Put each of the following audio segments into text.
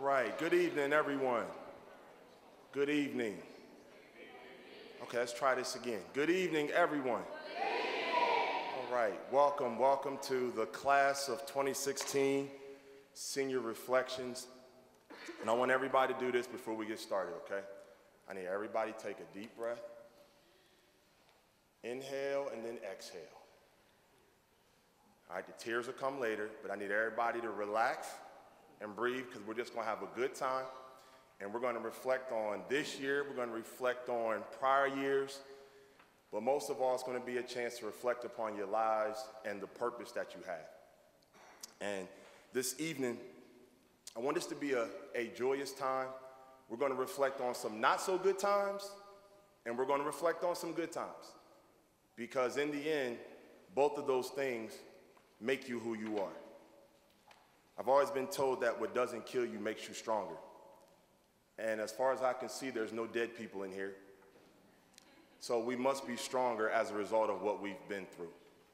right, good evening, everyone. Good evening. Okay, let's try this again. Good evening, everyone. All right, welcome to the class of 2016 Senior Reflections. And I want everybody to do this before we get started, okay? I need everybody to take a deep breath. Inhale and then exhale. All right, the tears will come later, but I need everybody to relax and breathe because we're just going to have a good time. And we're going to reflect on this year. We're going to reflect on prior years. But most of all, it's going to be a chance to reflect upon your lives and the purpose that you have. And this evening, I want this to be a joyous time. We're going to reflect on some not so good times, and we're going to reflect on some good times. Because in the end, both of those things make you who you are. I've always been told that what doesn't kill you makes you stronger. And as far as I can see, there's no dead people in here. So we must be stronger as a result of what we've been through.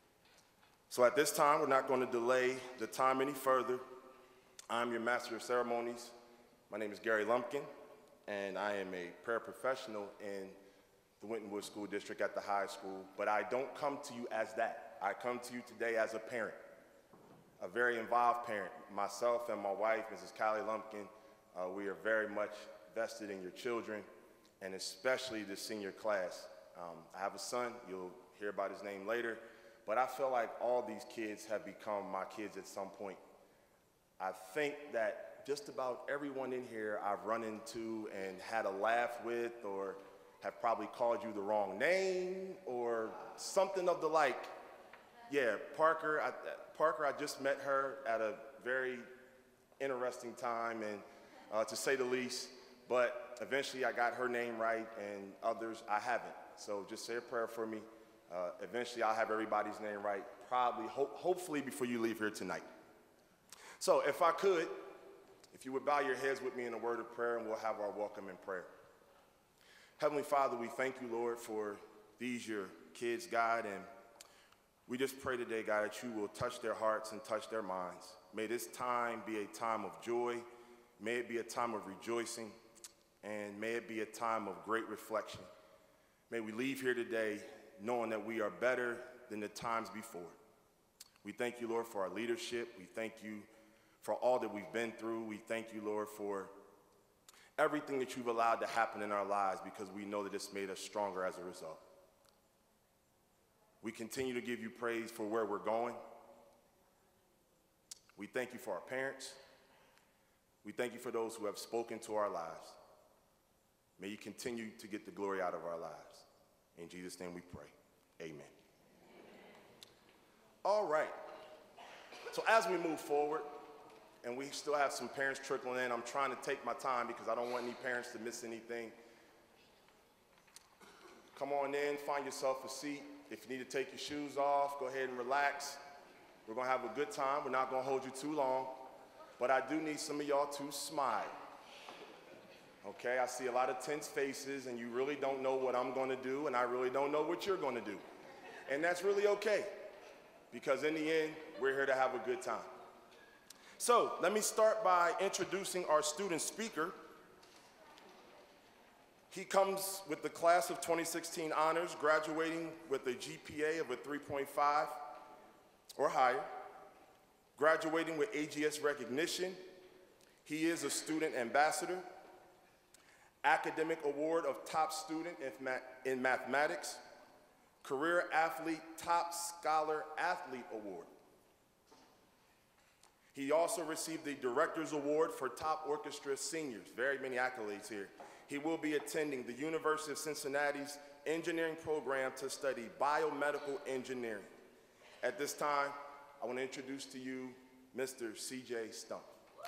So at this time, we're not going to delay the time any further. I'm your Master of Ceremonies. My name is Gary Lumpkin, and I am a paraprofessional in the Winton School District at the high school. But I don't come to you as that. I come to you today as a parent, a very involved parent. Myself and my wife, Mrs. Callie Lumpkin, we are very much vested in your children, and especially the senior class. I have a son. You'll hear about his name later. But I feel like all these kids have become my kids at some point. I think that just about everyone in here I've run into and had a laugh with, or have probably called you the wrong name or something of the like. Yeah, Parker, I just met her at a very interesting time, and to say the least, but eventually I got her name right, and others I haven't. So just say a prayer for me. Eventually I'll have everybody's name right, probably, hopefully before you leave here tonight. So if I could, if you would bow your heads with me in a word of prayer, and we'll have our welcome in prayer. Heavenly Father, we thank you, Lord, for these, your kids, God, and we just pray today, God, that you will touch their hearts and touch their minds. May this time be a time of joy. May it be a time of rejoicing, and may it be a time of great reflection. May we leave here today knowing that we are better than the times before. We thank you, Lord, for our leadership. We thank you for all that we've been through. We thank you, Lord, for everything that you've allowed to happen in our lives, because we know that it's made us stronger as a result. We continue to give you praise for where we're going. We thank you for our parents. We thank you for those who have spoken to our lives. May you continue to get the glory out of our lives. In Jesus' name we pray. Amen. All right. So as we move forward, and we still have some parents trickling in, I'm trying to take my time because I don't want any parents to miss anything. Come on in, find yourself a seat. If you need to take your shoes off, go ahead and relax. We're going to have a good time. We're not going to hold you too long. But I do need some of y'all to smile. Okay, I see a lot of tense faces, and you really don't know what I'm going to do, and I really don't know what you're going to do. And that's really okay, because in the end, we're here to have a good time. So let me start by introducing our student speaker. He comes with the class of 2016 honors, graduating with a GPA of a 3.5 or higher, graduating with AGS recognition. He is a student ambassador, academic award of top student in mathematics, career athlete, top scholar athlete award. He also received the Director's Award for Top Orchestra Seniors. Very many accolades here. He will be attending the University of Cincinnati's engineering program to study biomedical engineering. At this time, I want to introduce to you Mr. C.J. Stump.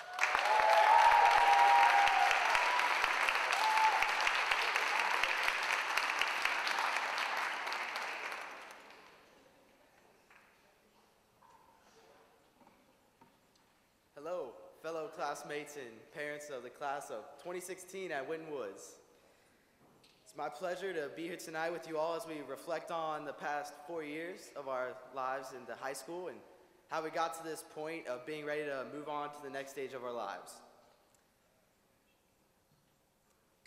Hello, fellow classmates and parents of the class of 2016 at Winton Woods. It's my pleasure to be here tonight with you all as we reflect on the past 4 years of our lives in the high school and how we got to this point of being ready to move on to the next stage of our lives.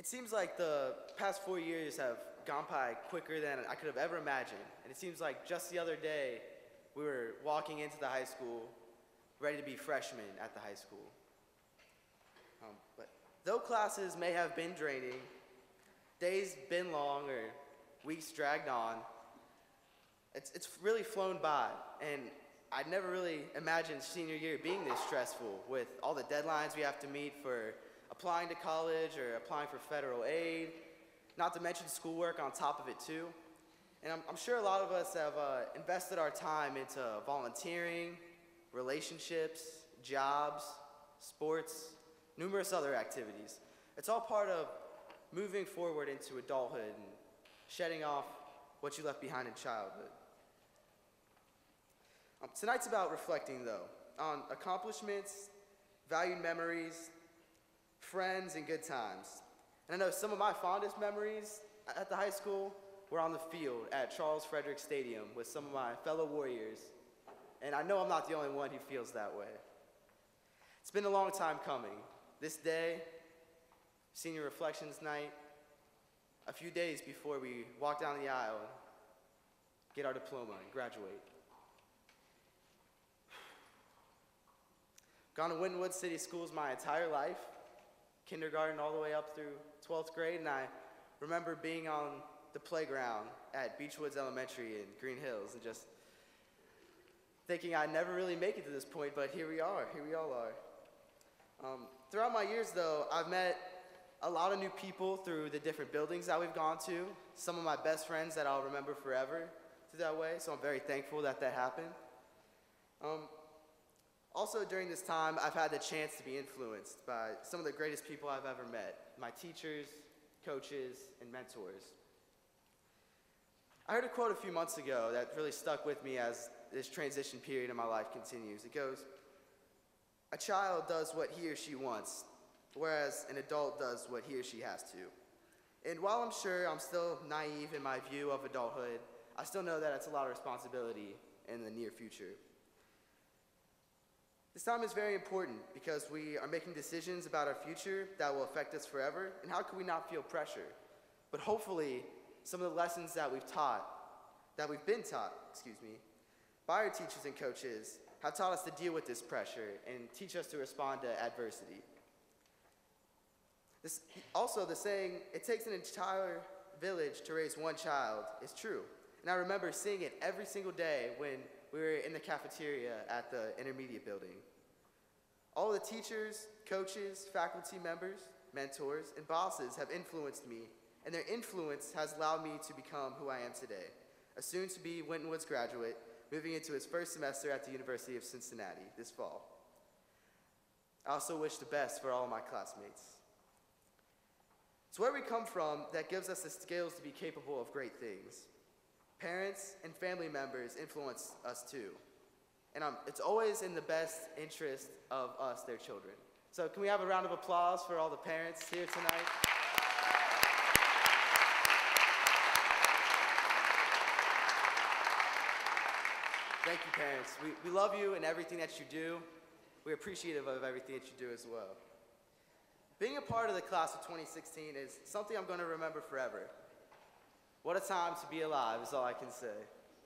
It seems like the past 4 years have gone by quicker than I could have ever imagined. And it seems like just the other day, we were walking into the high school, ready to be freshmen at the high school. But though classes may have been draining, days been long, or weeks dragged on, it's really flown by. And I'd never really imagined senior year being this stressful with all the deadlines we have to meet for applying to college or applying for federal aid, not to mention schoolwork on top of it too. And I'm sure a lot of us have invested our time into volunteering, relationships, jobs, sports, numerous other activities. It's all part of moving forward into adulthood and shedding off what you left behind in childhood. Tonight's about reflecting, though, on accomplishments, valued memories, friends, and good times. And I know some of my fondest memories at the high school were on the field at Charles Frederick Stadium with some of my fellow Warriors. And I know I'm not the only one who feels that way. It's been a long time coming. This day, senior reflections night, a few days before we walk down the aisle and get our diploma and graduate. Gone to Winton City Schools my entire life, kindergarten all the way up through 12th grade, and I remember being on the playground at Beechwoods Elementary in Green Hills and just thinking I'd never really make it to this point, but here we all are. Throughout my years, though, I've met a lot of new people through the different buildings that we've gone to, some of my best friends that I'll remember forever through that way, so I'm very thankful that happened. Also, during this time, I've had the chance to be influenced by some of the greatest people I've ever met, my teachers, coaches, and mentors. I heard a quote a few months ago that really stuck with me as this transition period in my life continues. It goes, "A child does what he or she wants, whereas an adult does what he or she has to." And while I'm sure I'm still naive in my view of adulthood, I still know that it's a lot of responsibility in the near future. This time is very important because we are making decisions about our future that will affect us forever, and how can we not feel pressure? But hopefully, some of the lessons that we've been taught, by our teachers and coaches have taught us to deal with this pressure and teach us to respond to adversity. Also, the saying, "It takes an entire village to raise one child," is true. And I remember seeing it every single day when we were in the cafeteria at the intermediate building. All the teachers, coaches, faculty members, mentors, and bosses have influenced me, and their influence has allowed me to become who I am today, a soon-to-be Winton Woods graduate moving into his first semester at the University of Cincinnati this fall. I also wish the best for all of my classmates. It's where we come from that gives us the skills to be capable of great things. Parents and family members influence us too. And it's always in the best interest of us, their children. So can we have a round of applause for all the parents here tonight? Thank you, parents. We love you and everything that you do. We're appreciative of everything that you do as well. Being a part of the class of 2016 is something I'm going to remember forever. What a time to be alive is all I can say.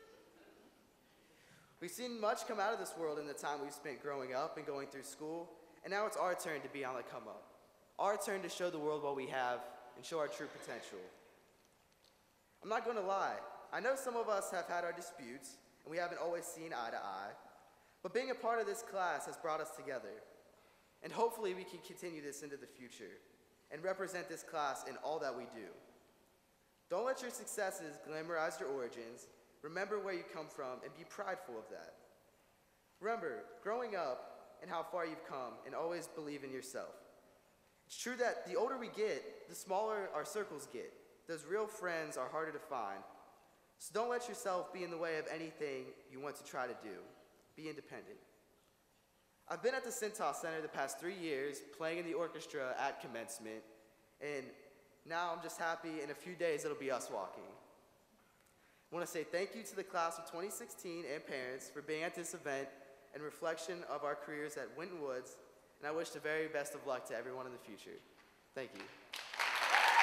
We've seen much come out of this world in the time we've spent growing up and going through school, and now it's our turn to be on the come up. Our turn to show the world what we have and show our true potential. I'm not going to lie. I know some of us have had our disputes, and we haven't always seen eye to eye, but being a part of this class has brought us together. And hopefully we can continue this into the future and represent this class in all that we do. Don't let your successes glamorize your origins. Remember where you come from and be prideful of that. Remember, growing up and how far you've come, and always believe in yourself. It's true that the older we get, the smaller our circles get. Those real friends are harder to find. So don't let yourself be in the way of anything you want to try to do. Be independent. I've been at the Cintas Center the past 3 years, playing in the orchestra at commencement, and now I'm just happy in a few days it'll be us walking. I want to say thank you to the class of 2016 and parents for being at this event and reflection of our careers at Winton Woods, and I wish the very best of luck to everyone in the future. Thank you.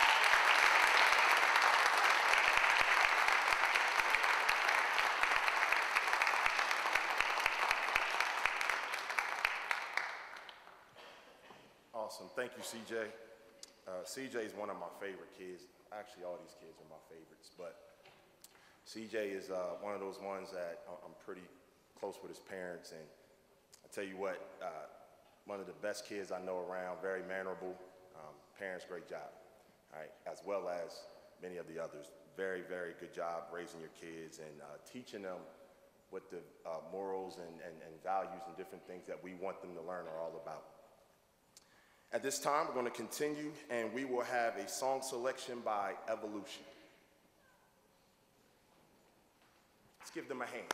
Awesome. Thank you, CJ. CJ is one of my favorite kids. Actually, all these kids are my favorites, but CJ is one of those ones that I'm pretty close with his parents, and I tell you what, one of the best kids I know around, very mannerable. Parents, great job. All right, as well as many of the others. Very, very good job raising your kids and teaching them what the morals and values and different things that we want them to learn are all about. At this time, we're going to continue, and we will have a song selection by Evolution. Let's give them a hand.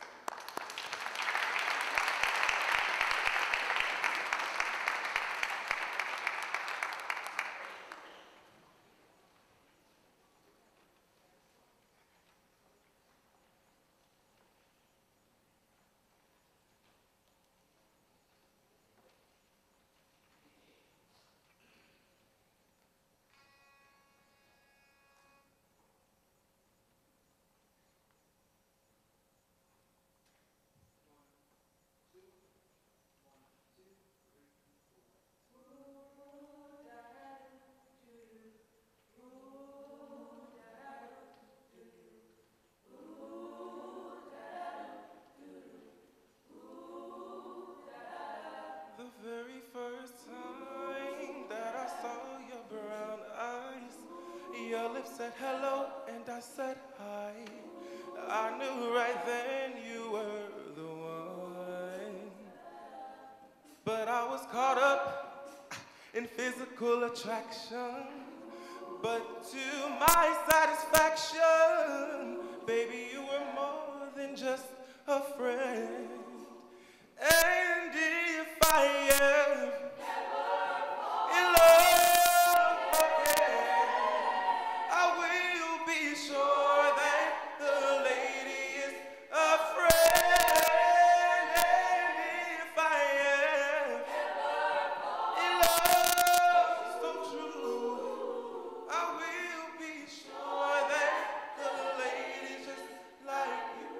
The very first time that I saw your brown eyes, your lips said hello and I said hi. I knew right then you were the one. But I was caught up in physical attraction. But to my satisfaction, baby, you were more than just a friend. And if I am in love again, I will be sure that the lady is a friend. And if I am in love so true, I will be sure that the lady is just like you.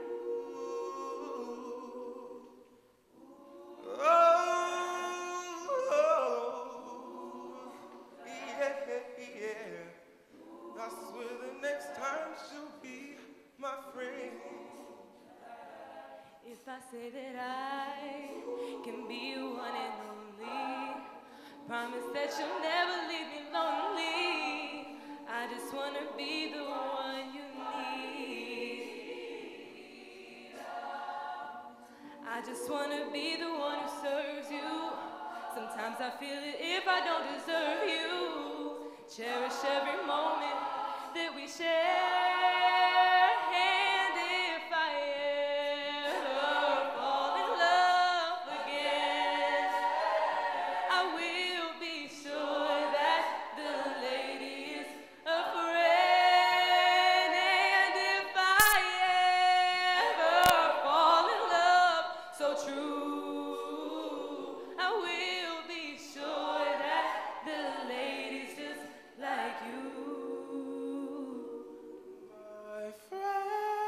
I swear the next time she'll be my friend. If I say that I can be your one and only, promise that you'll never leave me lonely. I just wanna be the one you need. I just wanna be the one who serves you. Sometimes I feel it if I don't deserve you. Cherish every moment that we share. And if I ever fall in love again, I will be sure that the lady is a friend. And if I ever fall in love so true, I will be sure that the lady's just like you. My friend.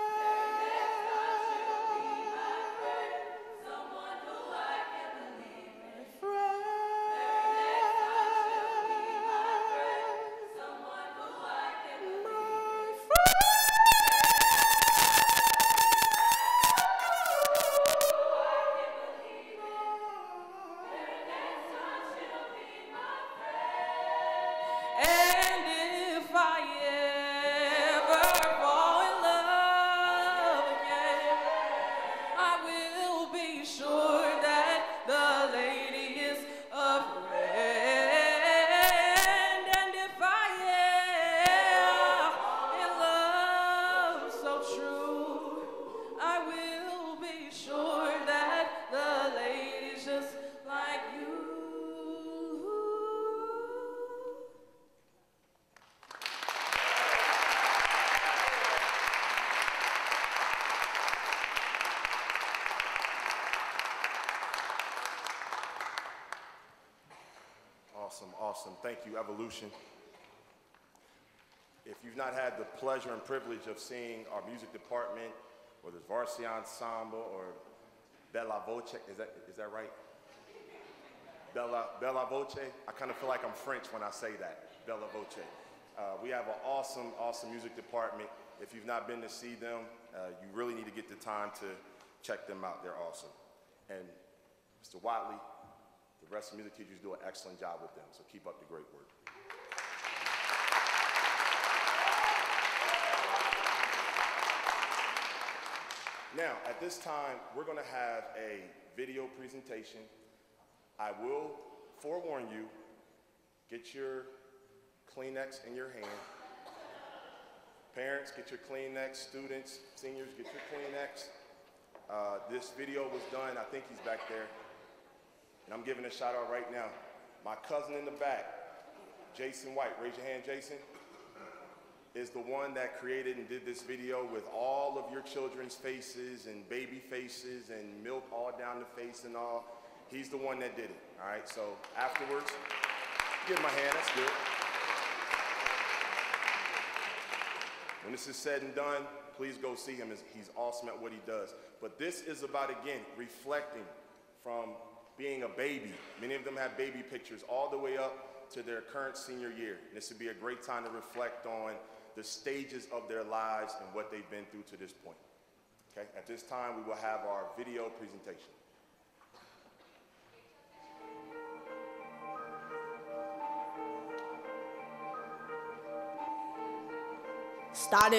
Someone who I can believe in. My friend. Someone who I can believe in. My friend. And if I ever fall in love again, I will be sure that the lady is a friend. And if I am in love so true, I will be sure that the lady's just like you. Awesome, awesome. Thank you, Evolution. If you've not had the pleasure and privilege of seeing our music department, whether it's Varsity Ensemble or Bella Voce, is that right? Bella Voce. I kind of feel like I'm French when I say that, Bella Voce. We have an awesome, awesome music department. If you've not been to see them, you really need to get the time to check them out. They're awesome. And Mr. Watley, the rest of the music teachers do an excellent job with them, so keep up the great work. Now, at this time, we're going to have a video presentation. I will forewarn you, get your Kleenex in your hand. Parents, get your Kleenex. Students, seniors, get your Kleenex. This video was done, I think he's back there, and I'm giving a shout out right now. My cousin in the back, Jason White, raise your hand, Jason, is the one that created and did this video with all of your children's faces and baby faces and milk all down the face and all. He's the one that did it, all right? So afterwards, give him a hand, that's good. When this is said and done, please go see him. He's awesome at what he does. But this is about, again, reflecting from being a baby. Many of them have baby pictures all the way up to their current senior year. And this would be a great time to reflect on the stages of their lives and what they've been through to this point. Okay? At this time, we will have our video presentation. Started.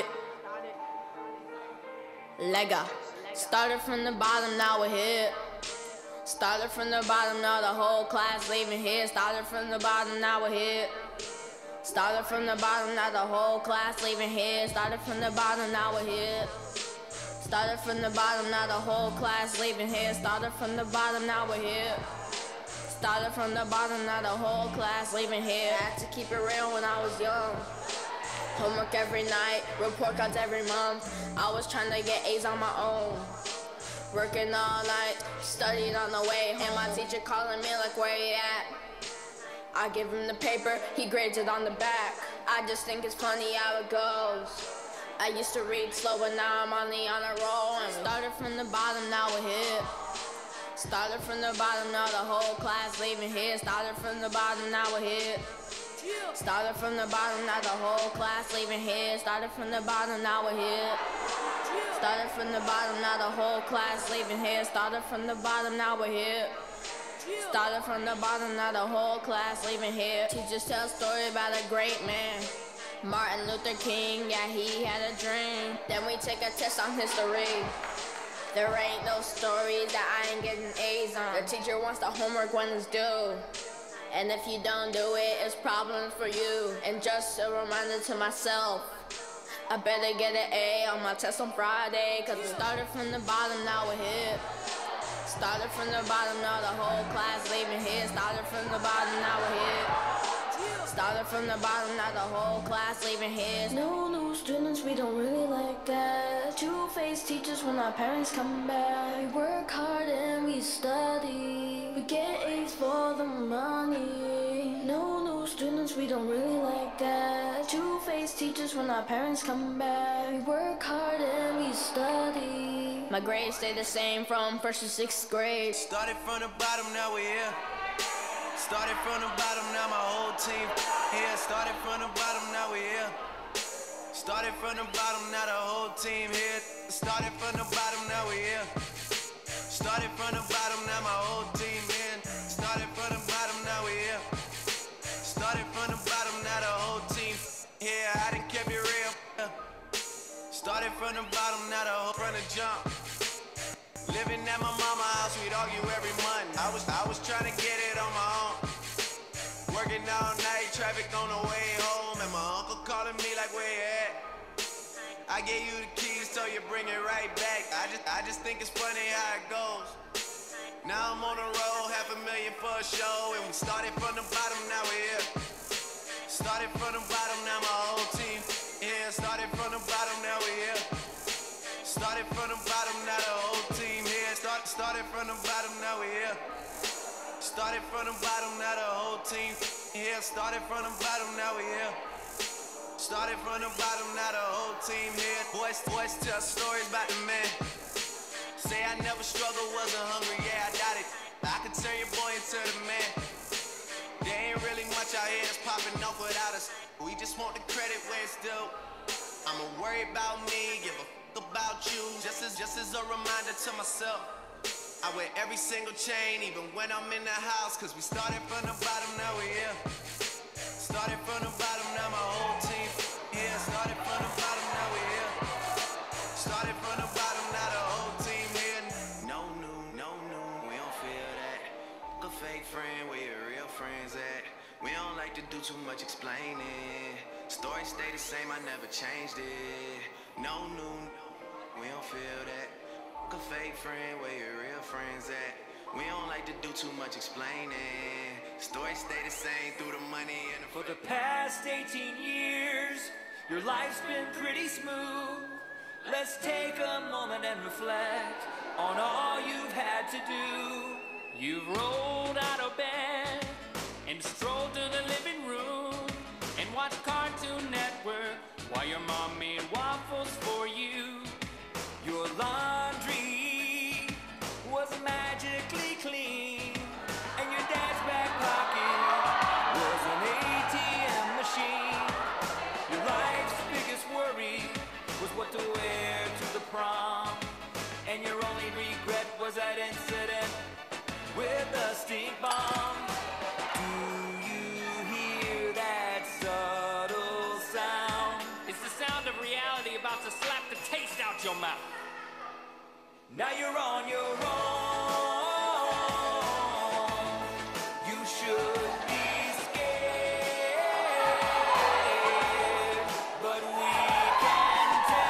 Lega. Started from the bottom, now we're here. Started from the bottom, now the whole class leaving here. Started from the bottom, now we're here. Started from the bottom, now the whole class leaving here. Started from the bottom, now we're here. Started from the bottom, now the whole class leaving here. Started from the bottom, now we're here. Started from the bottom, now the whole class leaving here. I had to keep it real when I was young. Homework every night, report cards every month. I was trying to get A's on my own. Working all night, studying on the way home. And my teacher calling me like, where you at? I give him the paper, he grades it on the back. I just think it's funny how it goes. I used to read slow, but now I'm on a roll. And started from the bottom, now we're here. Started from the bottom, now the whole class leaving here. Started from the bottom, now we're here. Started from the bottom, now the whole class leaving here. Started from the bottom, now we're here. Started from the bottom, now the whole class leaving here. Started from the bottom, now we're here. Started from the bottom, now the whole class leaving here. Teachers tell a story about a great man, Martin Luther King, yeah, he had a dream. Then we take a test on history. There ain't no stories that I ain't getting A's on. The teacher wants the homework when it's due. And if you don't do it, it's problems for you. And just a reminder to myself, I better get an A on my test on Friday. Cause we started from the bottom, now we're here. Started from the bottom, now the whole class leaving here. Started from the bottom, now we're here. Started from the bottom, now the whole class leaving here. No new students, we don't really like that. Two-faced teachers when our parents come back. We work hard and we study. We get A's for the money. No new students, we don't really like that. Two-faced teachers when our parents come back. We work hard and we study. My grades stay the same from 1st to 6th grade. Started from the bottom, now we're here. Started from the bottom, now my whole team here. Started from the bottom, now we're here. Started from the bottom, now the whole team here. Started from the bottom, now we're here. Started from the bottom, now my whole team in. Started from the bottom, now we're here. Started from the bottom, now the whole team here. I done kept it real. Started from the bottom, now the whole from the jump. Living at my mama's house, we'd argue every month. I was trying to get it on my own. Working all night, traffic on the way home, and my uncle calling me like, where you at? I gave you the keys, so you bring it right back. I just think it's funny how it goes. Now I'm on the road, $500,000 for a show, and we started from the bottom, now we're here. Started from the bottom, now my whole team here. Started from the bottom, now we're here. Started from the bottom, now the whole team here. Started from the bottom, now we're here. Started from the bottom, now the whole team here. Started from the bottom, now we're here. Started from the bottom, now the whole team here. Boys tell stories about the man. Say I never struggled, wasn't hungry, yeah, I doubt it. I could turn your boy into the man. out here that's popping off without us. We just want the credit where it's due. I'ma worry about me, give a fuck about you. Just as a reminder to myself. I wear every single chain, even when I'm in the house. Cause we started from the bottom, now we here. Started from the bottom, now my whole team here. Started from the bottom, now we here. Started from the bottom, now the whole team here. No new, we don't feel that. A fake friend, where your real friends at? We don't like to do too much explaining. Story stay the same, I never changed it. No new, we don't feel that. A fake friend, where your real friends at? We don't like to do too much explaining. Story stay the same through the money and the For the past 18 years, your life's been pretty smooth. Let's take a moment and reflect on all you've had to do. You've rolled out of bed and strolled to the living room and watched Cartoon Network while your mom made waffles for you. Your laundry was magically clean, and your dad's back pocket was an ATM machine. Your life's biggest worry was what to wear to the prom, and your only regret was that incident with the stink bomb. Do you hear that subtle sound? It's the sound of reality about to slap the taste out your mouth. Now you're on your own. You should be scared, but we can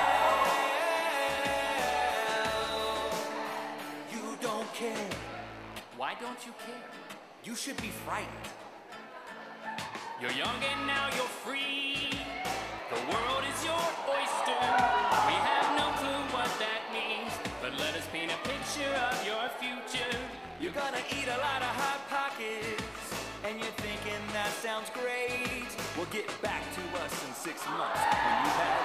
tell you don't care. Why don't you care? You should be frightened. You're young and now you're free. The world is your oyster. We have no clue what that means, but let us paint a picture of your future. You're gonna eat a lot of Hot Pockets, and you're thinking that sounds great. Well, get back to us in 6 months when you've had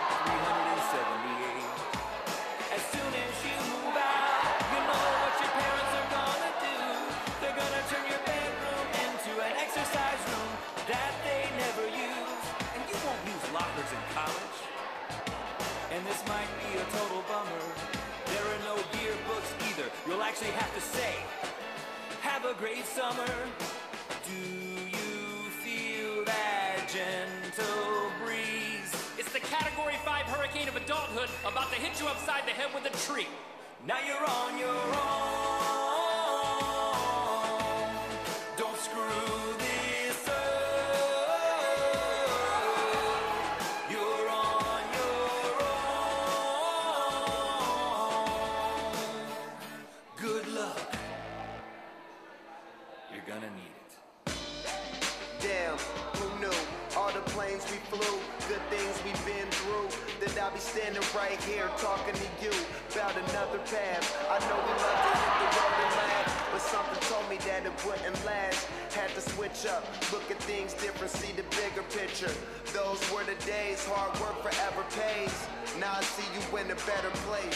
378. As soon as you move out, you know what your parents are gonna do. They're gonna turn your bedroom into an exercise room that they never use. And you won't use lockers in college. And this might be a total bummer. There are no yearbooks either. You'll actually have to say, have a great summer. Do you feel that gentle breeze? It's the Category 5 hurricane of adulthood about to hit you upside the head with a tree. Now you're on your own. Don't screw this up. You're on your own. Good luck. You're gonna need it. Damn, who knew? All the planes we flew, good things we've been through. That I'll be standing right here talking to you about another path. I know we love to hit the road and laugh, but something told me that it wouldn't last. Had to switch up, look at things different, see the bigger picture. Those were the days, hard work forever pays. Now I see you in a better place.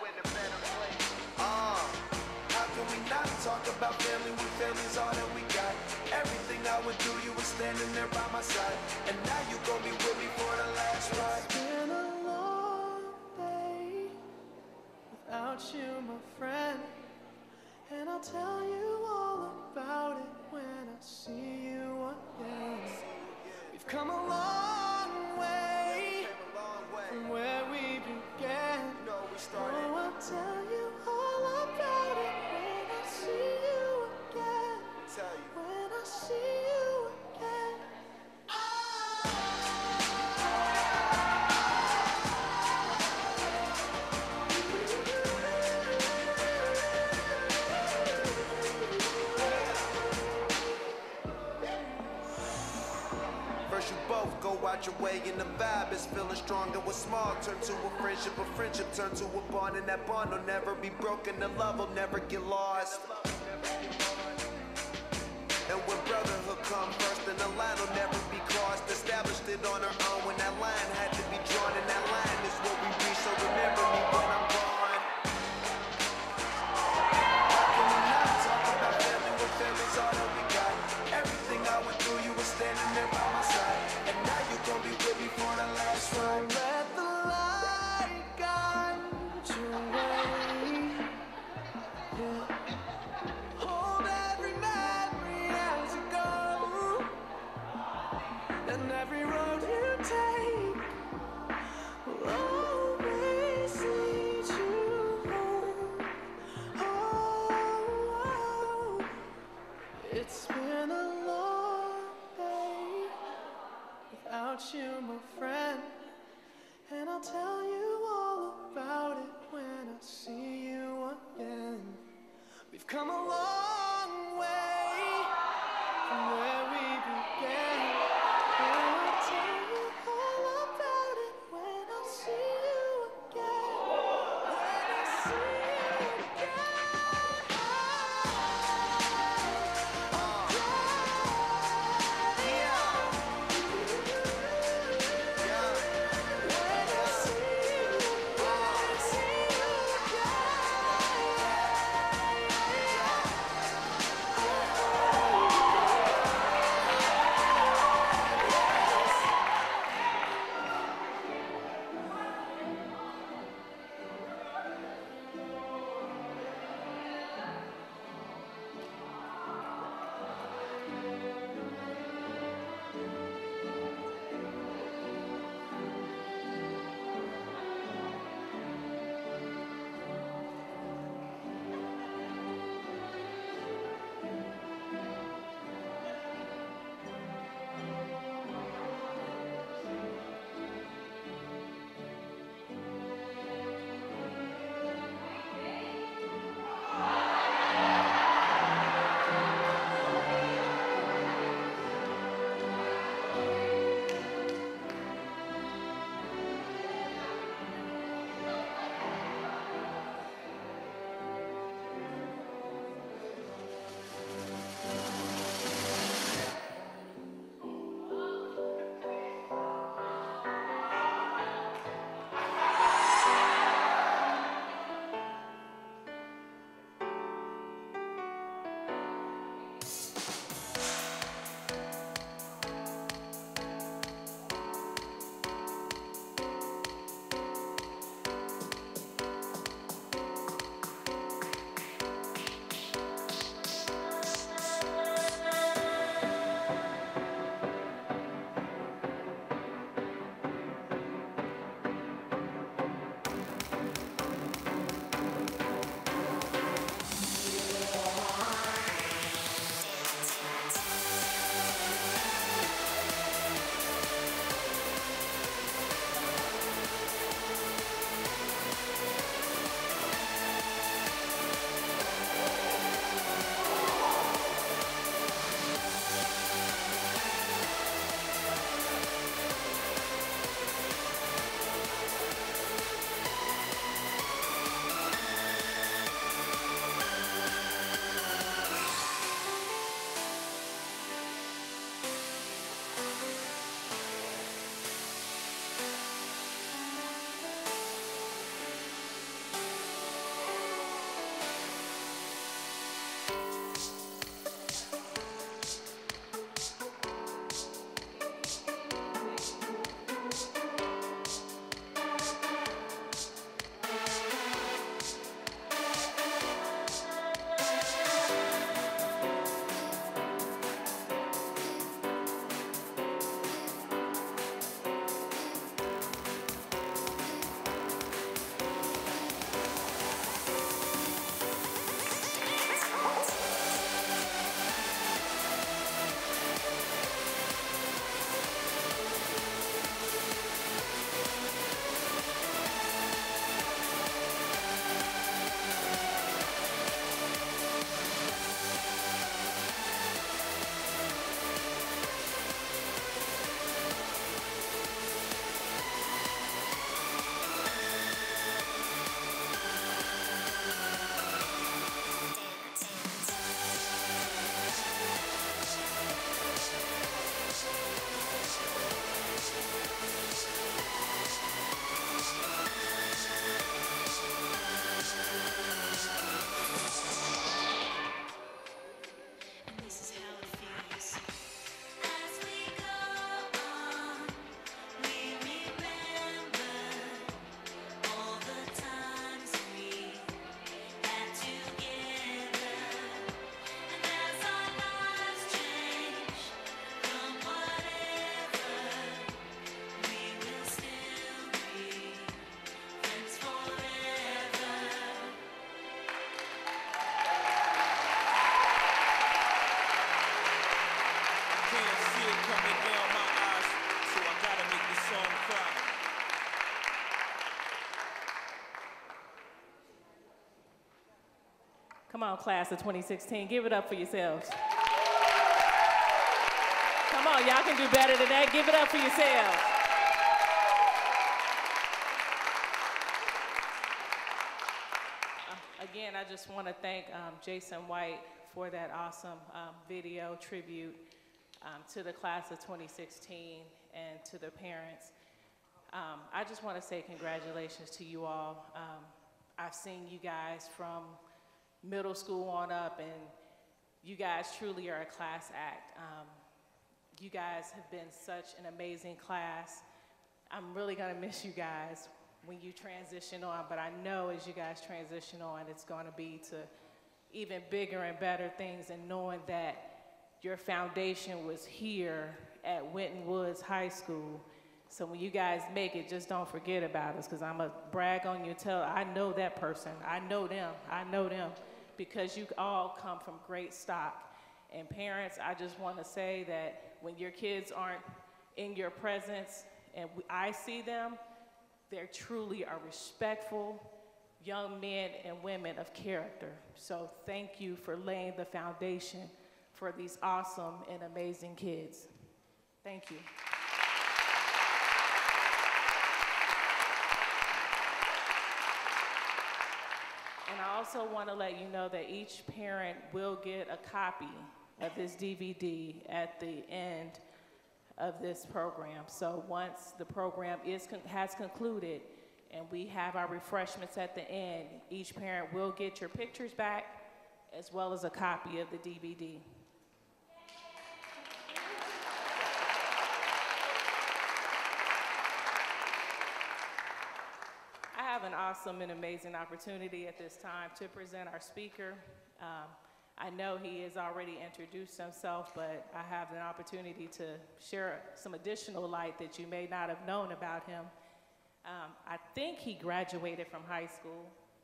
How can we not talk about family when family's all that we got? Everything I went through, you were standing there by my side, and now you gon' be with me for the last ride. It's been a long day without you, my friend, and I'll tell you all about it when I see you again. We've come a long way from where we began. Oh, I'll tell you all about it when I see you again. When I see you again. First you both go out your way and the vibe is feeling stronger. What's small turn to a friendship turn to a bond, and that bond will never be broken. The love will never get lost. And when brotherhood come first, then the line will never be crossed. Established it on our own when that line had to be drawn, and that line is what we reach. So remember me when I'm gone. How can we not talk about family when family's all that we got? Everything I went through, you were standing there And every road you take will always lead you home. Oh, it's been a long day without you, my friend. And I'll tell you all about it when I see you again. We've come a long way from where we began. And I'll tell you all about it when I see you again. When I see you again. class of 2016. Give it up for yourselves. Come on, y'all can do better than that. Give it up for yourselves. Again, I just want to thank Jason White for that awesome video tribute to the class of 2016 and to the parents. I just want to say congratulations to you all. I've seen you guys from middle school on up, and you guys truly are a class act. You guys have been such an amazing class. I'm really gonna miss you guys when you transition on, but I know as you guys transition on, it's gonna be to even bigger and better things, and knowing that your foundation was here at Winton Woods High School. So when you guys make it, just don't forget about us, because I'm gonna brag on you and tell, I know that person, I know them, because you all come from great stock. And parents, I just wanna say that when your kids aren't in your presence and I see them, they're truly are respectful young men and women of character. So thank you for laying the foundation for these awesome and amazing kids. Thank you. And I also want to let you know that each parent will get a copy of this DVD at the end of this program. So once the program has concluded and we have our refreshments at the end, each parent will get your pictures back as well as a copy of the DVD. I have an awesome and amazing opportunity at this time to present our speaker. I know he has already introduced himself, but I have an opportunity to share some additional light that you may not have known about him. I think he graduated from high school.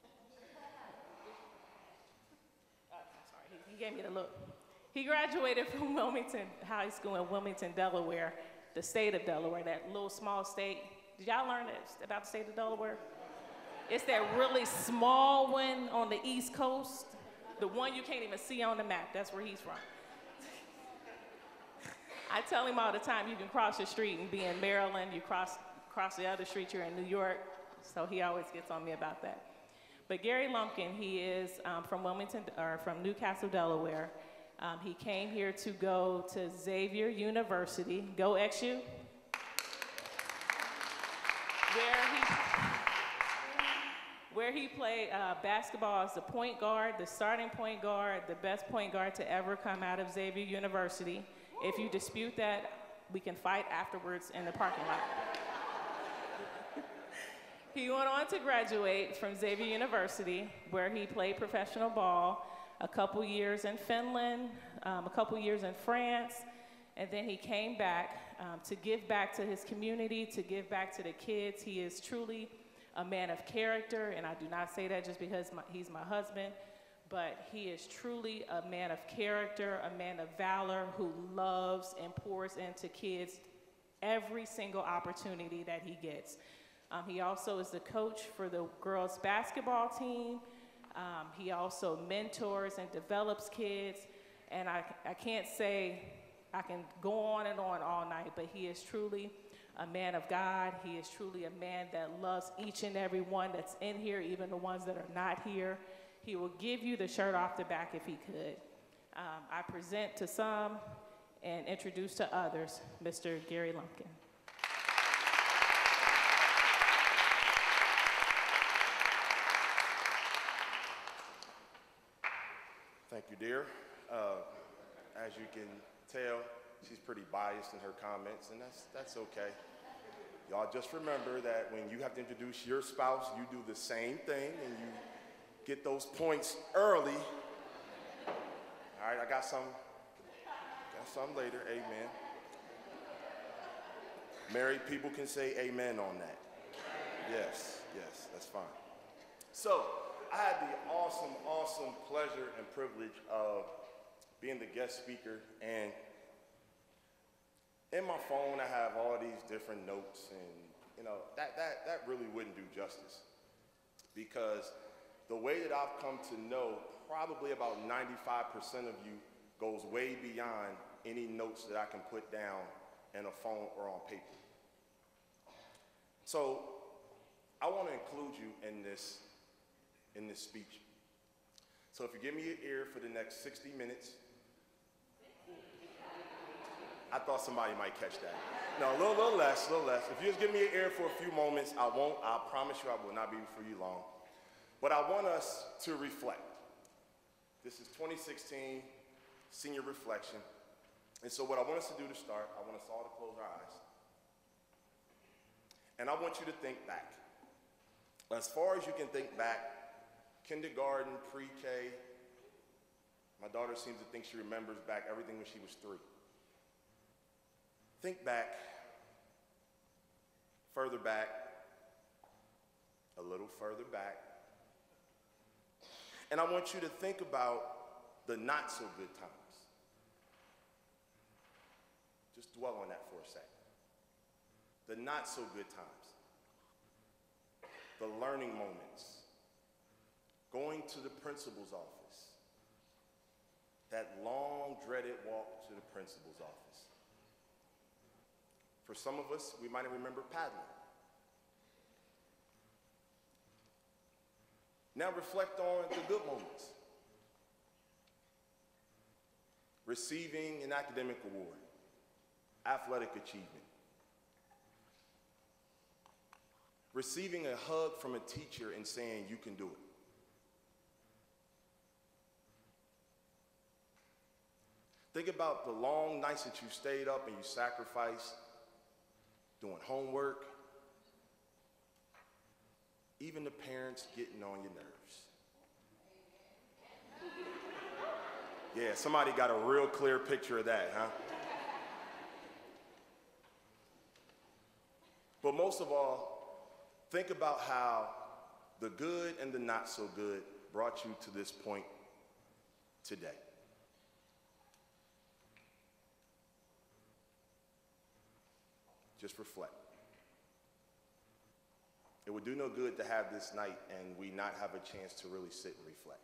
Sorry, he gave me the look. He graduated from Wilmington High School in Wilmington, Delaware, the state of Delaware, that little small state. Did y'all learn about the state of Delaware? It's that really small one on the East Coast. The one you can't even see on the map, that's where he's from. I tell him all the time, you can cross the street and be in Maryland, you cross the other street, you're in New York, so he always gets on me about that. But Gary Lumpkin, he is from Newcastle, Delaware. He came here to go to Xavier University, go XU, where he played basketball as the point guard, the starting point guard, the best point guard to ever come out of Xavier University. If you dispute that, we can fight afterwards in the parking lot. He went on to graduate from Xavier University, where he played professional ball, a couple years in Finland, a couple years in France, and then he came back to give back to his community, to give back to the kids. He is truly a man of character, and I do not say that just because he's my husband, but he is truly a man of character, a man of valor who loves and pours into kids every single opportunity that he gets. He also is the coach for the girls' basketball team. He also mentors and develops kids, and I can't say, I can go on and on all night, but he is truly a man of God. He is truly a man that loves each and every one that's in here, even the ones that are not here. He will give you the shirt off the back if he could. I present to some and introduce to others, Mr. Gary Lumpkin. Thank you, dear. As you can tell, she's pretty biased in her comments, and that's okay. Y'all just remember that when you have to introduce your spouse, you do the same thing, and you get those points early. All right, I got some later, amen. Married people can say amen on that. Yes, that's fine. So, I had the awesome pleasure and privilege of being the guest speaker, and in my phone I have all these different notes, and that really wouldn't do justice, because the way that I've come to know probably about 95% of you goes way beyond any notes that I can put down in a phone or on paper. So I want to include you in this speech. So if you give me your ear for the next 60 minutes, I thought somebody might catch that. No, a little less. If you just give me your ear for a few moments, I promise you I will not be for you long. But I want us to reflect. This is 2016, senior reflection. And so what I want us to do to start, I want us all to close our eyes. And I want you to think back. As far as you can think back, kindergarten, pre-K, my daughter seems to think she remembers back everything when she was 3. Think back, further back, a little further back. And I want you to think about the not so good times. Just dwell on that for a second. The not so good times. The learning moments. Going to the principal's office. That long dreaded walk to the principal's office. For some of us, we might remember paddling. Now reflect on the good moments. Receiving an academic award, athletic achievement. Receiving a hug from a teacher and saying, you can do it. Think about the long nights that you stayed up and you sacrificed, doing homework, even the parents getting on your nerves. Yeah, somebody got a real clear picture of that, huh? But most of all, think about how the good and the not so good brought you to this point today. Just reflect. It would do no good to have this night and we not have a chance to really sit and reflect.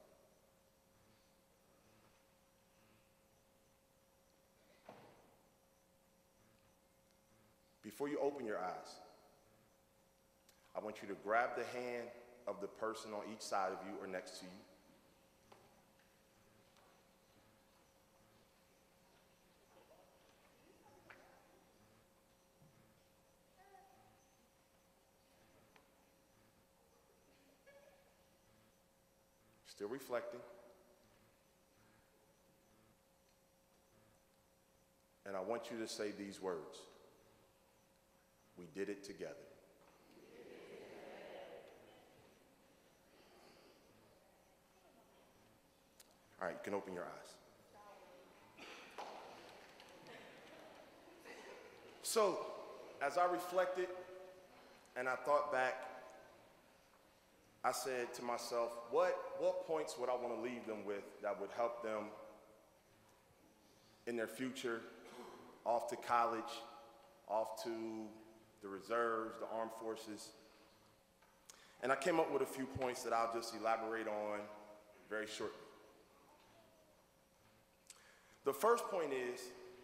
Before you open your eyes, I want you to grab the hand of the person on each side of you or next to you. Still reflecting. And I want you to say these words. We did it together. All right, you can open your eyes. So, as I reflected and I thought back, I said to myself, what points would I want to leave them with that would help them in their future, off to college, off to the reserves, the armed forces. And I came up with a few points that I'll just elaborate on very shortly. The first point is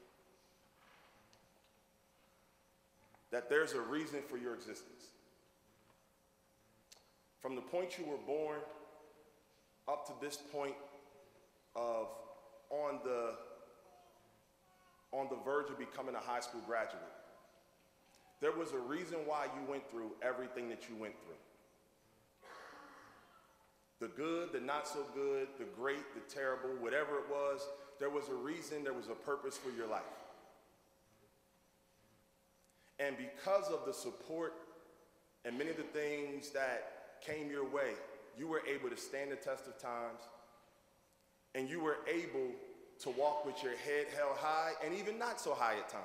that there's a reason for your existence. From the point you were born up to this point of on the verge of becoming a high school graduate, there was a reason why you went through everything that you went through. The good, the not so good, the great, the terrible, whatever it was, there was a reason, there was a purpose for your life. And because of the support and many of the things that came your way, you were able to stand the test of times, and you were able to walk with your head held high and even not so high at times.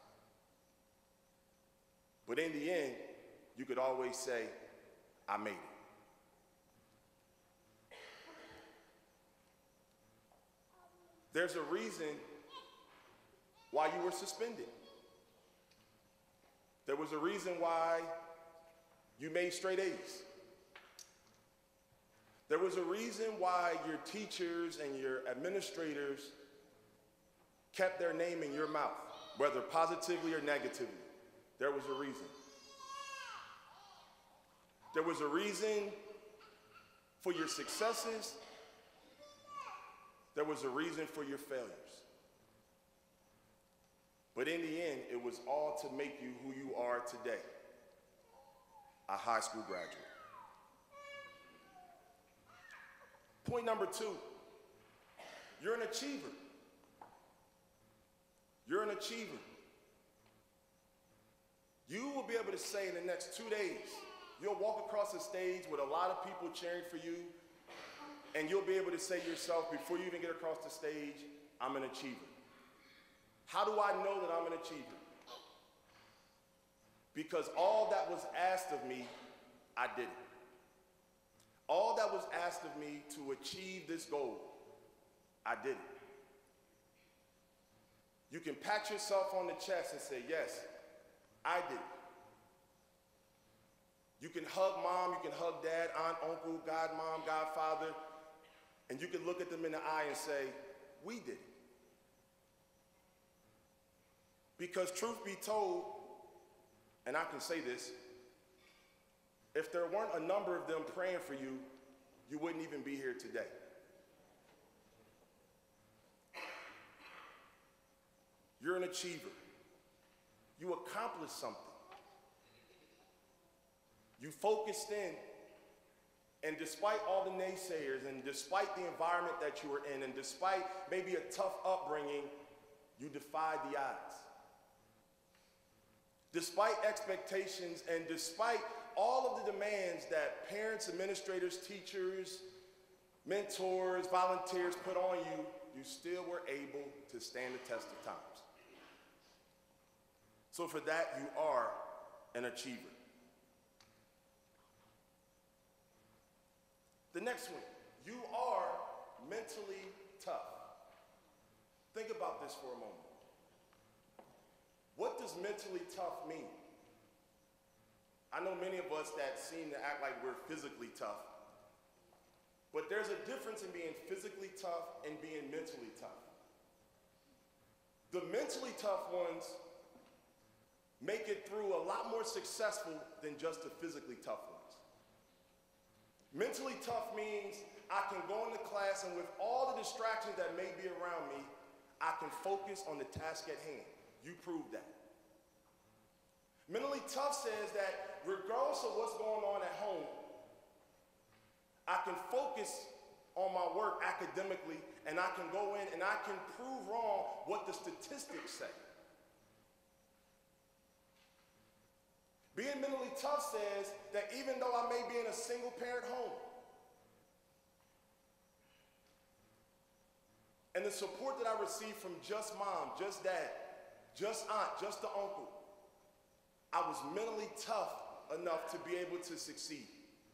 But in the end, you could always say, I made it. There's a reason why you were suspended. There was a reason why you made straight A's. There was a reason why your teachers and your administrators kept their name in your mouth, whether positively or negatively. There was a reason. There was a reason for your successes. There was a reason for your failures. But in the end, it was all to make you who you are today, a high school graduate. Point number 2, you're an achiever. You're an achiever. You will be able to say in the next 2 days, you'll walk across the stage with a lot of people cheering for you, and you'll be able to say to yourself, before you even get across the stage, I'm an achiever. How do I know that I'm an achiever? Because all that was asked of me, I did it. All that was asked of me to achieve this goal, I did it. You can pat yourself on the chest and say, yes, I did it. You can hug mom, you can hug dad, aunt, uncle, godmom, godfather, and you can look at them in the eye and say, we did it. Because truth be told, and I can say this, if there weren't a number of them praying for you, you wouldn't even be here today. You're an achiever. You accomplished something. You focused in, and despite all the naysayers, and despite the environment that you were in, and despite maybe a tough upbringing, you defied the odds. Despite expectations, and despite all of the demands that parents, administrators, teachers, mentors, volunteers put on you, you still were able to stand the test of times. So for that, you are an achiever. The next one, you are mentally tough. Think about this for a moment. What does mentally tough mean? I know many of us that seem to act like we're physically tough, but there's a difference in being physically tough and being mentally tough. The mentally tough ones make it through a lot more successful than just the physically tough ones. Mentally tough means I can go into class and with all the distractions that may be around me, I can focus on the task at hand. You proved that. Mentally tough says that regardless of what's going on at home, I can focus on my work academically, and I can go in and I can prove wrong what the statistics say. Being mentally tough says that even though I may be in a single parent home, and the support that I receive from just mom, just dad, just aunt, just the uncle, I was mentally tough enough to be able to succeed.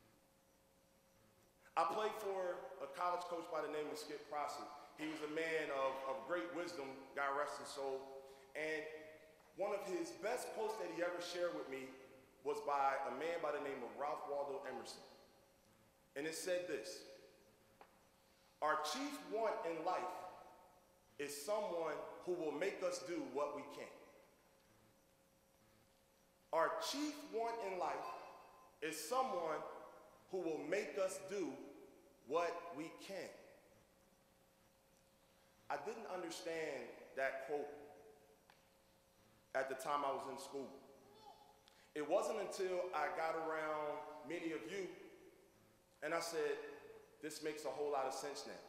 I played for a college coach by the name of Skip Prosser. He was a man of great wisdom, God rest his soul, and one of his best quotes that he ever shared with me was by a man by the name of Ralph Waldo Emerson. And it said this: our chief want in life is someone who will make us do what we can. Our chief want in life is someone who will make us do what we can. I didn't understand that quote at the time I was in school. It wasn't until I got around many of you and I said, this makes a whole lot of sense now.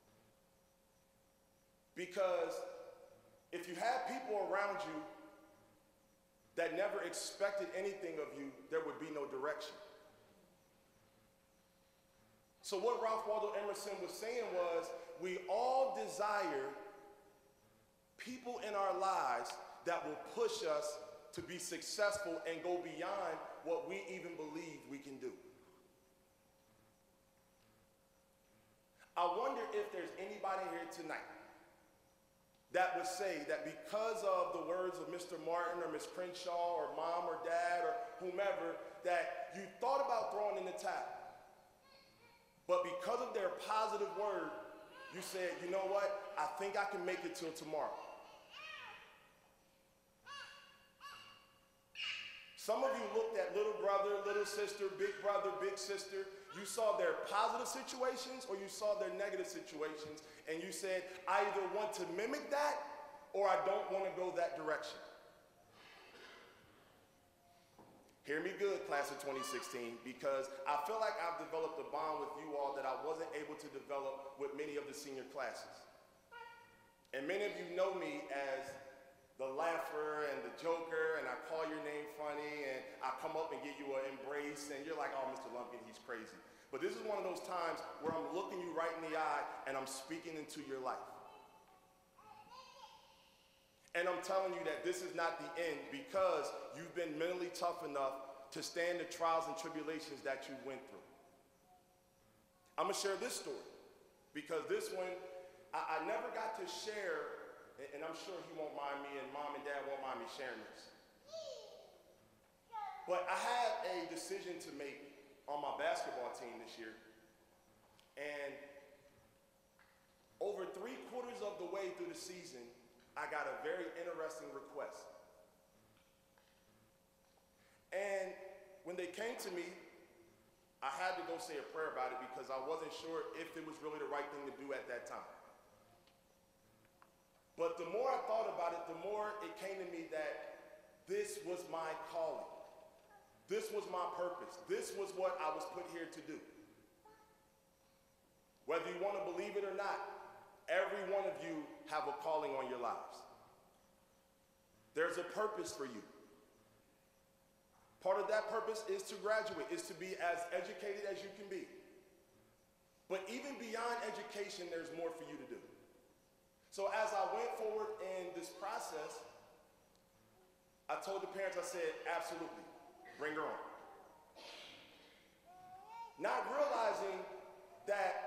Because if you had people around you that never expected anything of you, there would be no direction. So what Ralph Waldo Emerson was saying was, we all desire people in our lives that will push us to be successful and go beyond what we even believe we can do. I wonder if there's anybody here tonight that would say that because of the words of Mr. Martin or Miss Crenshaw or mom or dad or whomever, that you thought about throwing in the towel. But because of their positive word, you said, you know what? I think I can make it till tomorrow. Some of you looked at little brother, little sister, big brother, big sister. You saw their positive situations or you saw their negative situations, and you said, I either want to mimic that or I don't want to go that direction. Hear me good, class of 2016, because I feel like I've developed a bond with you all that I wasn't able to develop with many of the senior classes. And many of you know me as the laugher and the joker, and I call your name funny, and I come up and give you an embrace, and you're like, oh, Mr. Lumpkin, he's crazy. But this is one of those times where I'm looking you right in the eye, and I'm speaking into your life. And I'm telling you that this is not the end, because you've been mentally tough enough to stand the trials and tribulations that you went through. I'm gonna share this story, because this one, I never got to share, and I'm sure he won't mind me, and mom and dad won't mind me sharing this. But I had a decision to make on my basketball team this year, and over 3/4 of the way through the season, I got a very interesting request. And when they came to me, I had to go say a prayer about it because I wasn't sure if it was really the right thing to do at that time. But the more I thought about it, the more it came to me that this was my calling. This was my purpose. This was what I was put here to do. Whether you want to believe it or not, every one of you have a calling on your lives. There's a purpose for you. Part of that purpose is to graduate, is to be as educated as you can be. But even beyond education, there's more for you to do. So as I went forward in this process, I told the parents, I said, absolutely, bring her on. Not realizing that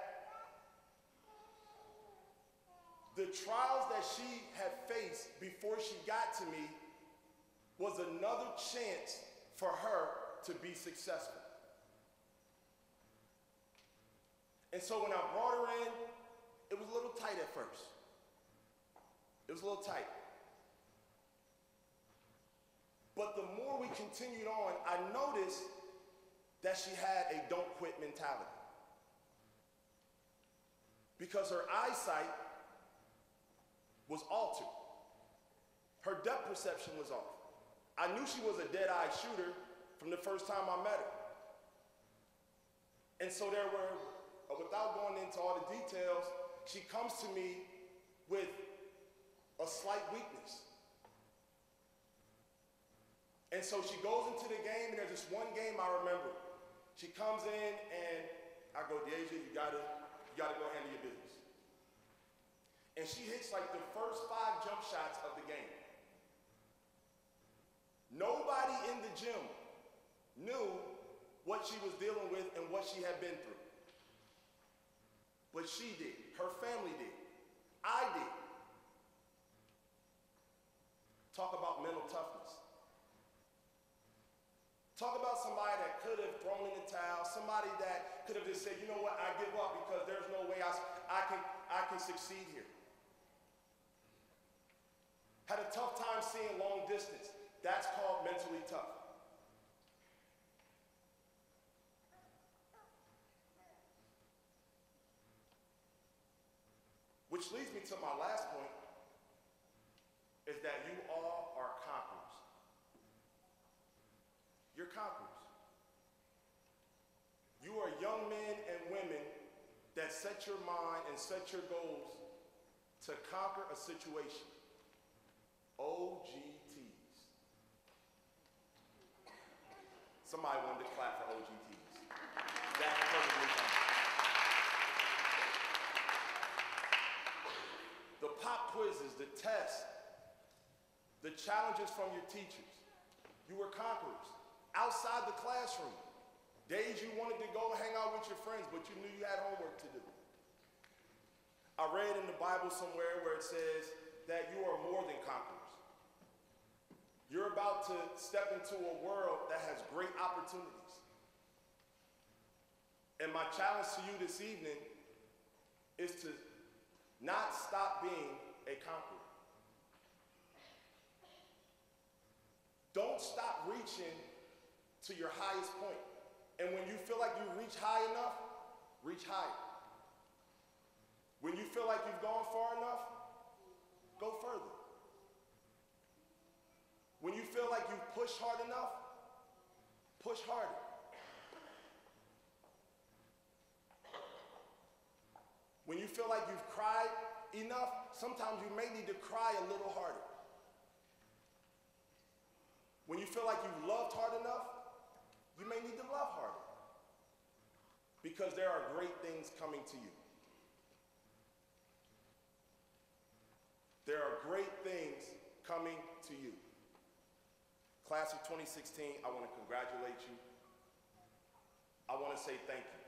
the trials that she had faced before she got to me was another chance for her to be successful. And so when I brought her in, it was a little tight at first. It was a little tight. But the more we continued on, I noticed that she had a don't quit mentality. Because her eyesight was altered. Her depth perception was off. I knew she was a dead-eye shooter from the first time I met her. And so there were, without going into all the details, she comes to me with a slight weakness. And so she goes into the game, and there's this one game I remember. She comes in, and I go, Deja, you gotta go handle your business. And she hits like the first 5 jump shots of the game. Nobody in the gym knew what she was dealing with and what she had been through. But she did. Her family did. I did. Talk about mental toughness. Talk about somebody that could have thrown in the towel, somebody that could have just said, you know what, I give up because there's no way I can succeed here. Had a tough time seeing long distance. That's called mentally tough. Which leads me to my last point, is that you all are conquerors. You're conquerors. You are young men and women that set your mind and set your goals to conquer a situation. OGTs. Somebody wanted to clap for OGTs. That's perfectly fine. The pop quizzes, the tests, the challenges from your teachers. You were conquerors. Outside the classroom, days you wanted to go hang out with your friends, but you knew you had homework to do. I read in the Bible somewhere where it says that you are more than conquerors. You're about to step into a world that has great opportunities. And my challenge to you this evening is to not stop being a conqueror. Don't stop reaching to your highest point. And when you feel like you reach high enough, reach higher. When you feel like you've gone far enough, go further. When you feel like you've pushed hard enough, push harder. When you feel like you've cried enough, sometimes you may need to cry a little harder. When you feel like you've loved hard enough, you may need to love harder. Because there are great things coming to you. There are great things coming to you. Class of 2016, I want to congratulate you. I want to say thank you.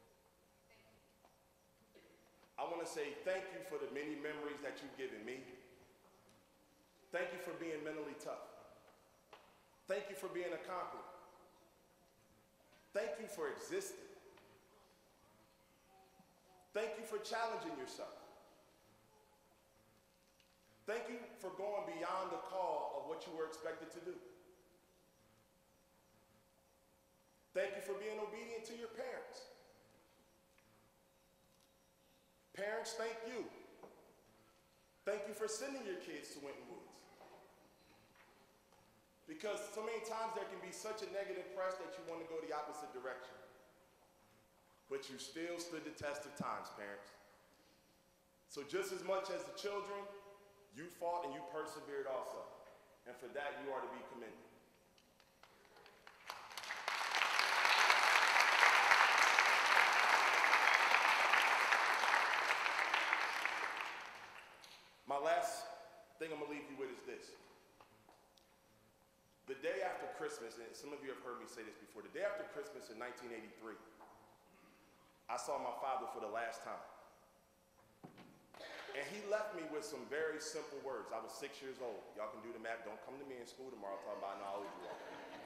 I want to say thank you for the many memories that you've given me. Thank you for being mentally tough. Thank you for being a conqueror. Thank you for existing. Thank you for challenging yourself. Thank you for going beyond the call of what you were expected to do. Thank you for being obedient to your parents. Parents, thank you. Thank you for sending your kids to Winton Woods. Because so many times there can be such a negative press that you want to go the opposite direction. But you still stood the test of times, parents. So just as much as the children, you fought and you persevered also. And for that, you are to be commended. My last thing I'm going to leave you with is this. The day after Christmas, and some of you have heard me say this before, the day after Christmas in 1983, I saw my father for the last time. And he left me with some very simple words. I was 6 years old. Y'all can do the math. Don't come to me in school tomorrow talking about how old you are.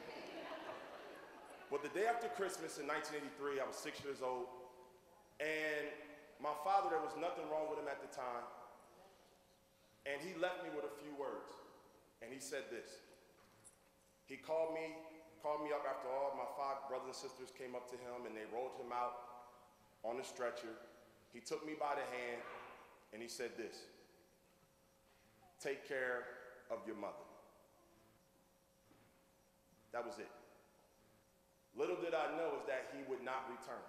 But the day after Christmas in 1983, I was 6 years old. And my father, there was nothing wrong with him at the time. And he left me with a few words. And he said this. He called me up after all my 5 brothers and sisters came up to him and they rolled him out on the stretcher. He took me by the hand and he said this. Take care of your mother. That was it. Little did I know is that he would not return.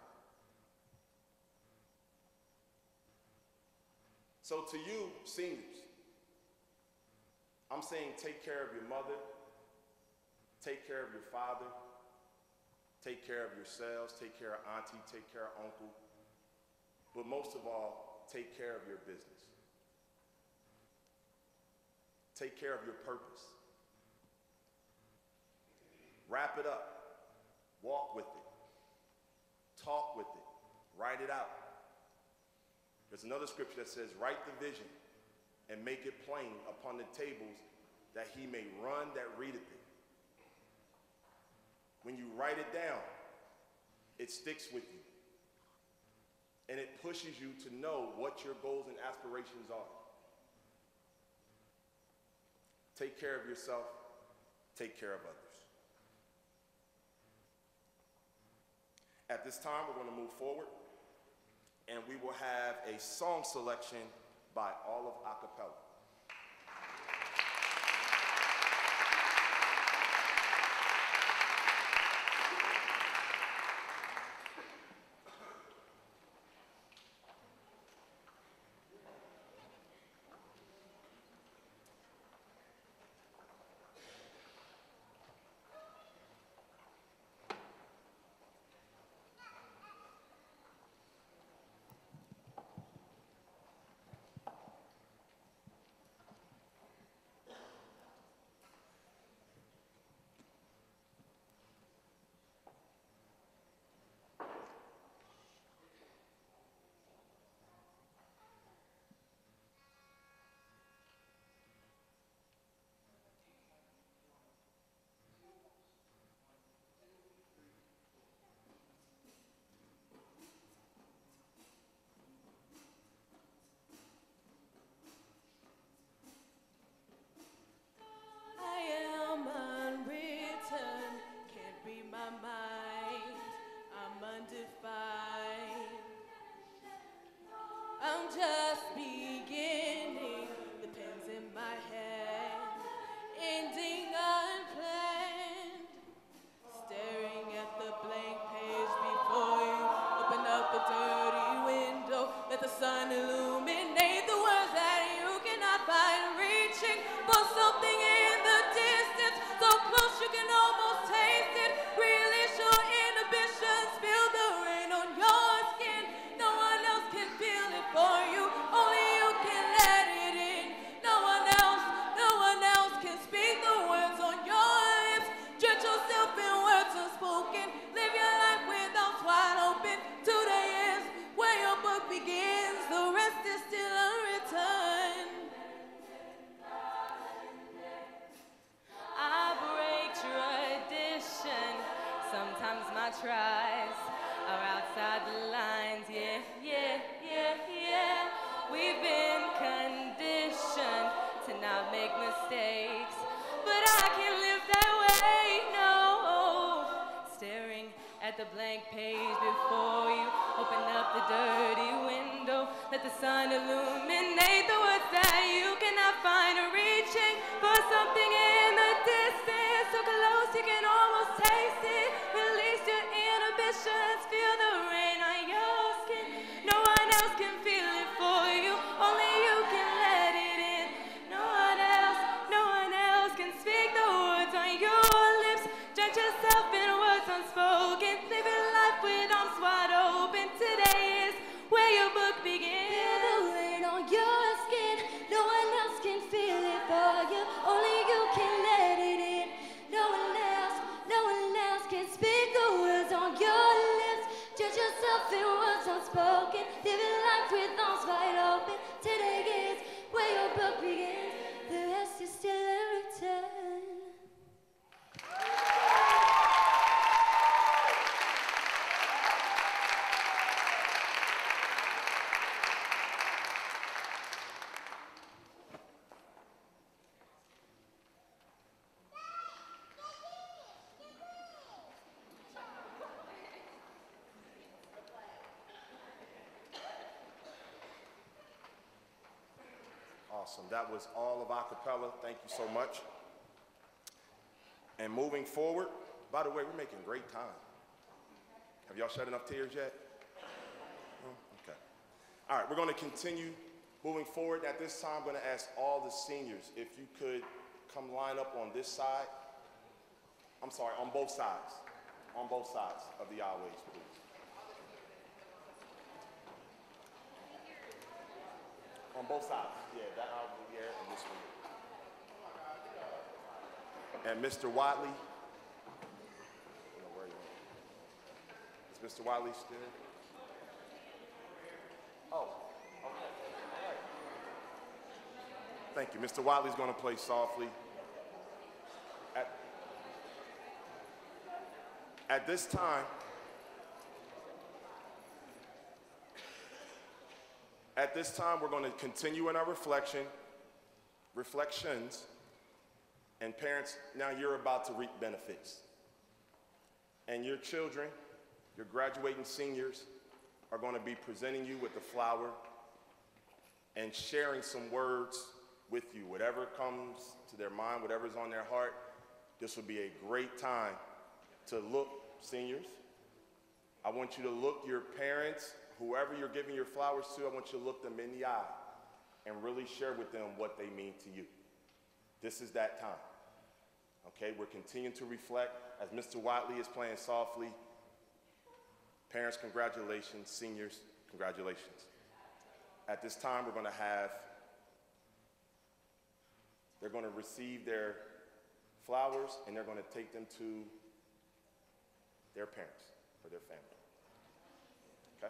So to you, seniors, I'm saying take care of your mother, take care of your father, take care of yourselves, take care of auntie, take care of uncle, but most of all, take care of your business. Take care of your purpose. Wrap it up. Walk with it. Talk with it. Write it out. There's another scripture that says, write the vision and make it plain upon the tables that he may run that readeth it. When you write it down, it sticks with you. And it pushes you to know what your goals and aspirations are. Take care of yourself. Take care of others. At this time, we're going to move forward, and we will have a song selection by all of a cappella. the dirty window. Let the sun illuminate the words that you cannot find. Reaching for something in the distance, so close you can almost taste it. Release your inhibitions, feel the rain on your skin. No one else can feel it for you, only you can let it in. No one else can speak the words on your lips. Drench yourself in words unspoken. Live your life with arms wide open. Today is where your book begins. Feel the rain on your skin. No one else can feel it for you, only you can let it in. No one else can speak the words on your lips. Judge yourself in words unspoken. Live your life with arms wide open. Today is where your book begins. The rest is still unwritten. Awesome. That was all of acapella. Thank you so much. And moving forward, by the way, we're making great time. Have y'all shed enough tears yet? Okay. All right, we're going to continue moving forward. At this time, I'm going to ask all the seniors if you could come line up on this side. I'm sorry, on both sides. On both sides of the aisleways, please. On both sides. Yeah, that aisle here and this one. And Mr. Watley. I don't know where you are. Is Mr. Watley still? Oh, okay. All right. Thank you. Mr. Watley's going to play softly. At this time, we're going to continue in our reflections, and parents, now you're about to reap benefits. And your children, your graduating seniors, are going to be presenting you with the flower and sharing some words with you. Whatever comes to their mind, whatever's on their heart, this would be a great time to look, seniors. I want you to look your parents, whoever you're giving your flowers to, I want you to look them in the eye and really share with them what they mean to you. This is that time. Okay, we're continuing to reflect as Mr. Watley is playing softly. Parents, congratulations. Seniors, congratulations. At this time, they're going to receive their flowers and they're going to take them to their parents or their family. Okay?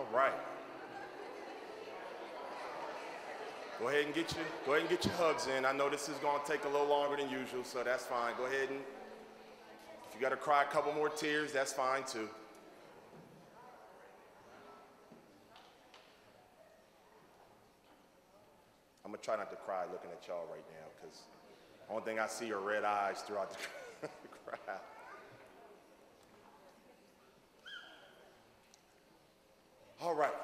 All right. Go ahead and get your hugs in. I know this is going to take a little longer than usual, so that's fine. Go ahead and, if you got to cry a couple more tears, that's fine too. I'm going to try not to cry looking at y'all right now, because the only thing I see are red eyes throughout the crowd. All right.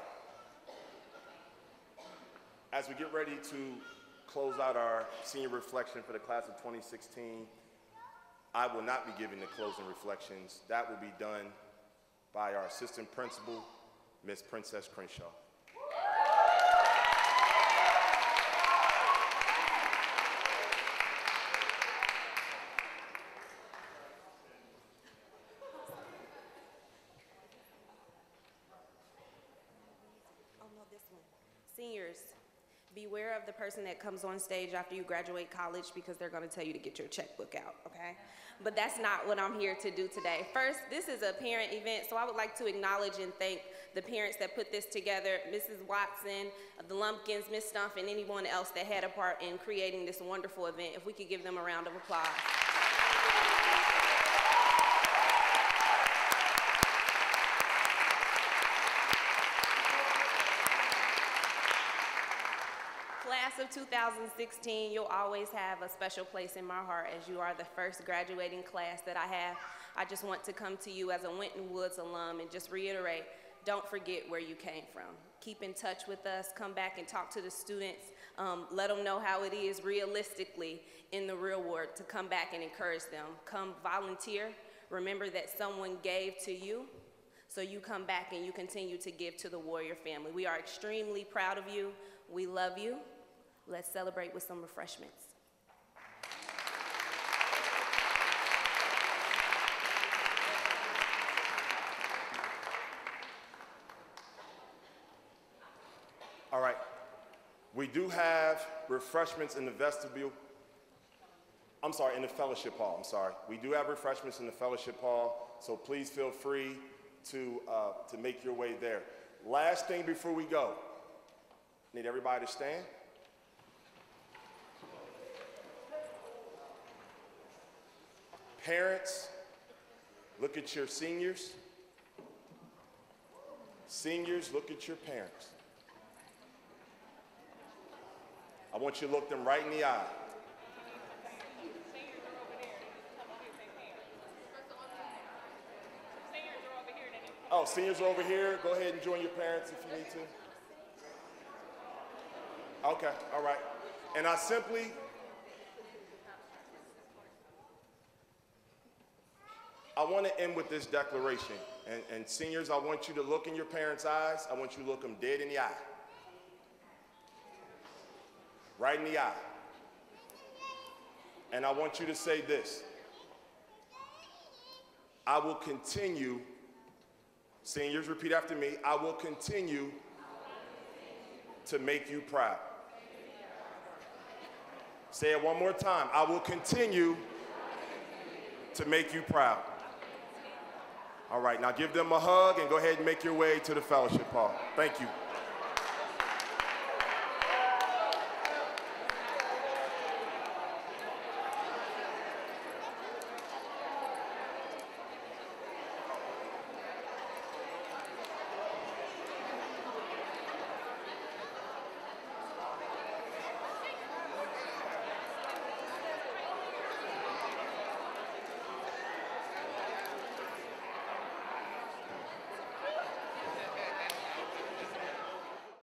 As we get ready to close out our senior reflection for the class of 2016, I will not be giving the closing reflections. That will be done by our assistant principal, Miss Princess Crenshaw. Seniors, beware of the person that comes on stage after you graduate college, because they're going to tell you to get your checkbook out, okay? But that's not what I'm here to do today. First, this is a parent event, so I would like to acknowledge and thank the parents that put this together, Mrs. Watson, the Lumpkins, Miss Stumpf, and anyone else that had a part in creating this wonderful event. If we could give them a round of applause. Class of 2016, you'll always have a special place in my heart, as you are the first graduating class that I have. I just want to come to you as a Winton Woods alum and just reiterate, don't forget where you came from. Keep in touch with us, come back and talk to the students, let them know how it is realistically in the real world to come back and encourage them. Come volunteer, remember that someone gave to you, so you come back and you continue to give to the Warrior family. We are extremely proud of you, we love you. Let's celebrate with some refreshments. All right. We do have refreshments in the vestibule. I'm sorry, in the fellowship hall, I'm sorry. We do have refreshments in the fellowship hall, so please feel free to make your way there. Last thing before we go, need everybody to stand. Parents, look at your seniors. Seniors, look at your parents. I want you to look them right in the eye. Oh, seniors are over here. Go ahead and join your parents if you need to. Okay, all right. And I want to end with this declaration. And seniors, I want you to look in your parents' eyes. I want you to look them dead in the eye. Right in the eye. And I want you to say this. I will continue, seniors, repeat after me, I will continue to make you proud. Say it one more time. I will continue to make you proud. All right, now give them a hug and go ahead and make your way to the fellowship hall. Thank you.